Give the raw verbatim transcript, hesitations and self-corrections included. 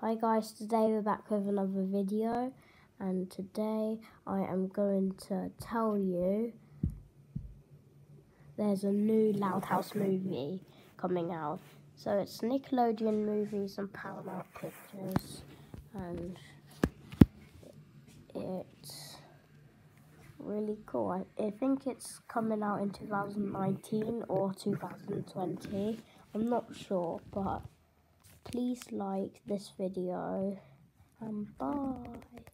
Hi guys, today we're back with another video, and today I am going to tell you there's a new Loud House movie coming out. So it's Nickelodeon Movies and Paramount Pictures, and it's really cool. I, I think it's coming out in two thousand nineteen or two thousand twenty. I'm not sure, but please like this video and bye.